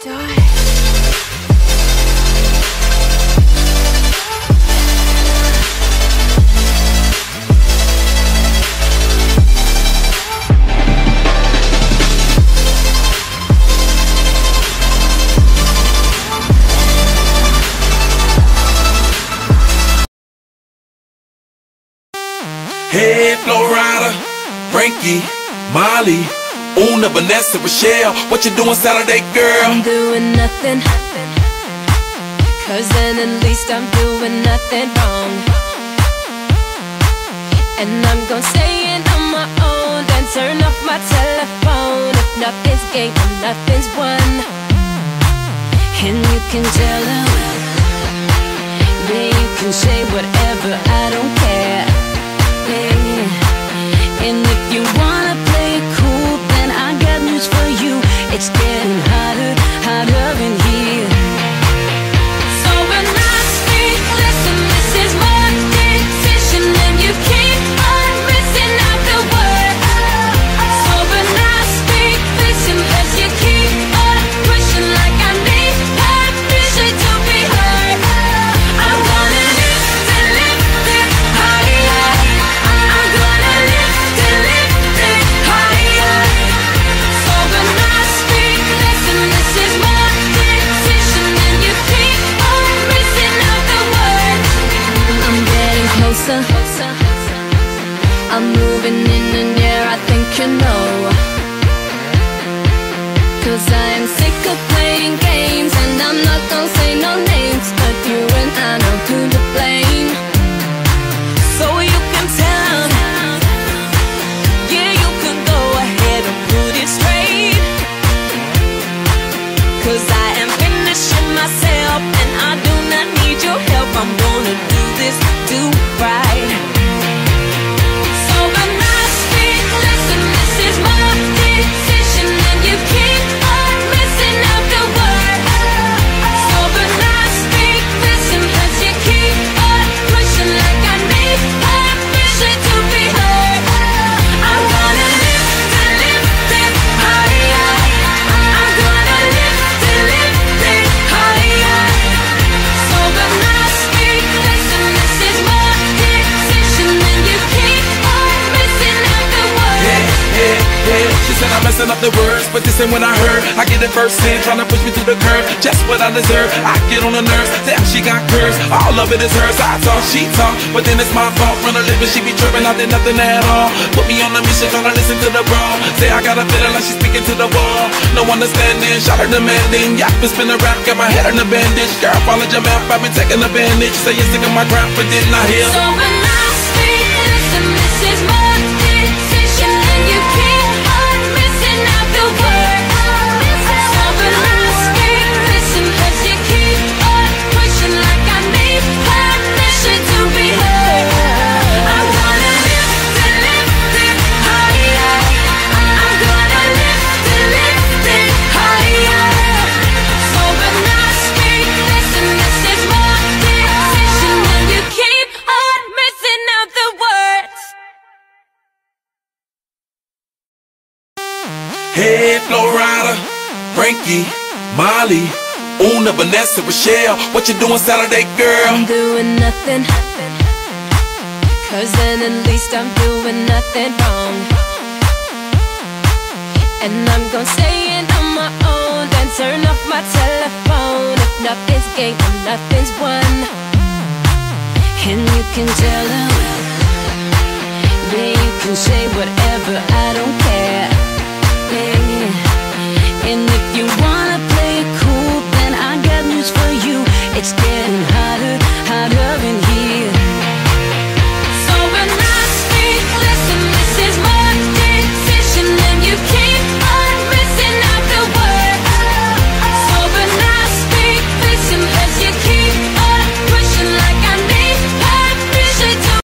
Hey, Florida, Frankie, Molly, Una, Vanessa, Rochelle, what you doing Saturday, girl? I'm doing nothing, cause then at least I'm doing nothing wrong. And I'm gonna stay in on my own, then turn off my telephone. If nothing's gained and nothing's won, and you can tell them, yeah, you can say whatever, I don't care. And if you wanna play it cool, then I got news for you. It's getting hotter, hotter in here. So when I speak, listen, this is my decision, and you keep on missing out the word. So when I speak, listen, as you keep on pushing like I need permission to be heard. I wanna lift and lift it higher. I'm gonna lift and lift it higher. So when I speak, listen, this is my decision, and you keep on missing out the words. I'm getting closer, I'm moving in, and yeah, I think you know. Cause I am sick of playing games, and I'm not gonna say no names, but you and I know who to blame. So you can tell, yeah, you can go ahead and put it straight. Cause I am finishing myself, and I do not need your help. I'm gonna do this, do right. So when I speak, listen, this is my decision, and you keep on missing out the word. So when I speak, listen, as you keep on pushing like I need permission to be heard. I'm gonna lift and lift it higher. I'm gonna lift and lift it higher. So when I speak, listen, this is my decision, and you keep on missing out the word. Yeah, she said I'm messing up the words, but this ain't what I heard. I get it first hand, trying to push me through the curve, just what I deserve. I get on the nerves, damn, she got curves. All of it is hers, I talk, she talk, but then it's my fault. Run her lip and she be tripping, I did nothing at all. Put me on a mission, trying to listen to the brawl. Say I got a feeling like she's speaking to the wall. No understanding, shot her demanding. Y'all been spinning around, got my head in a bandage. Girl, follow your mouth, I've been taking a bandage. Say you're sick of my crap, but then I hear. So when I speak, listen, this is my decision, and you keep on missing out the word. So when I speak, listen, as you keep on pushing like I need permission to be heard. I'm gonna lift and lift it higher. I'm gonna lift and lift it higher. So when I speak, listen, this is my decision, and you keep on missing out the words. Hey, Florida, Frankie, Molly, Una, Vanessa, Rochelle, what you doing Saturday, girl? I'm doing nothing, cause then at least I'm doing nothing wrong. And I'm gonna stay in on my own, then turn off my telephone. If nothing's gained and nothing's won, and you can tell them, yeah, you can say whatever, I don't care. Yeah. And if